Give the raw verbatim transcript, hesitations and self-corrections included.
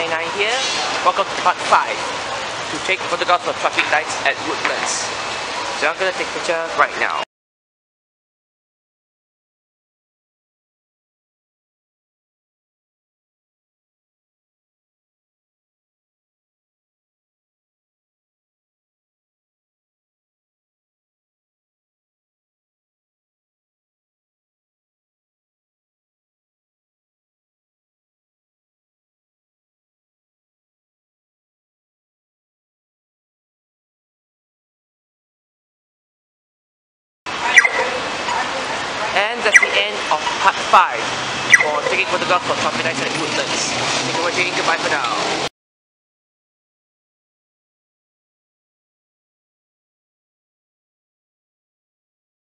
ninety-nine here. Welcome to part five to take photographs of traffic lights at Woodlands. So I'm going to take a picture right now. And that's the end of part five for taking photographs of traffic lights at Woodlands. Thank you for watching. Goodbye for now.